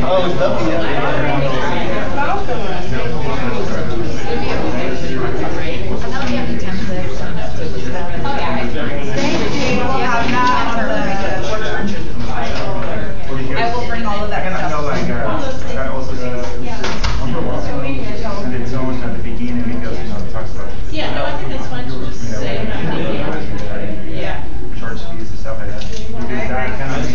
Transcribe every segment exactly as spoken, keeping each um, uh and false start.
Oh, it's lovely, yeah. I will bring all of that stuff. No, like, uh, that also says, and it's owned at the beginning because, you know, it talks about. Yeah, no, I think that's fine to just You know, say. Yeah. Charge fees and stuff like that. Because that kind of.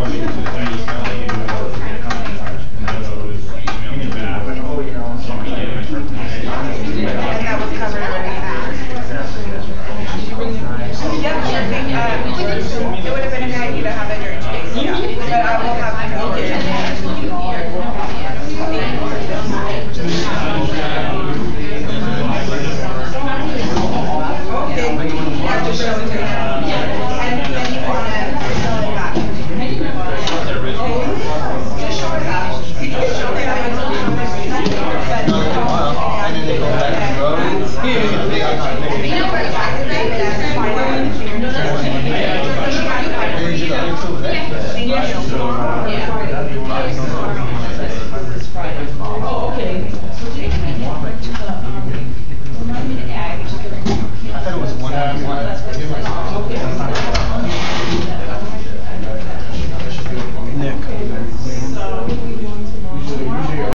Oh, you know, so much. And that was covered already. Exactly, yeah. Yeah, sure thing. Uh, it would have been a good idea to have it during today's meeting, but I will have to go get it. Okay, you have to show it to them. And then you want to fill it back. Just show it back. You can show it back. And then they go back to the road. Oh, okay. I thought it was one, one.